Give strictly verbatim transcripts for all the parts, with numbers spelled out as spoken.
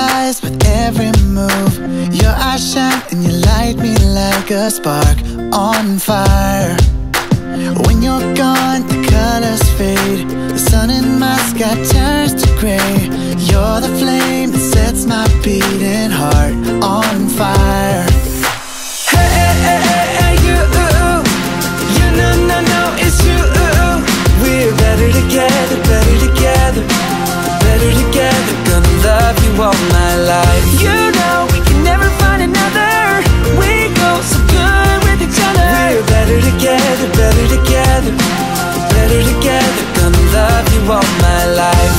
hypnotized with every move. Your eyes shine and you light me like a spark on fire. When you're gone, the colors fade. The sun in my sky turns to gray. You're the flame that sets my beating heart on fire. Hey, hey, hey, hey, hey, you, you know, no, no, it's you. We're better together, better together, better together. Gonna love you all my life. You know we can never find another. We go so good with each other. We're better together, better together, better together. Gonna love you all my life.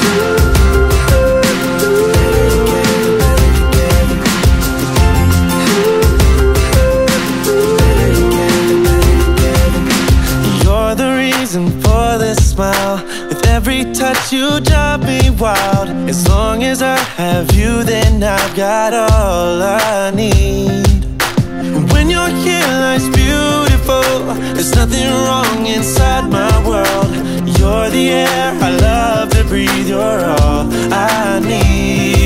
You're the reason for this smile. With every touch you drive me wild. As long as I have you, then I've got all I need. When you're here, life's beautiful. There's nothing wrong inside my world. You're the air I love to breathe. You're all I need.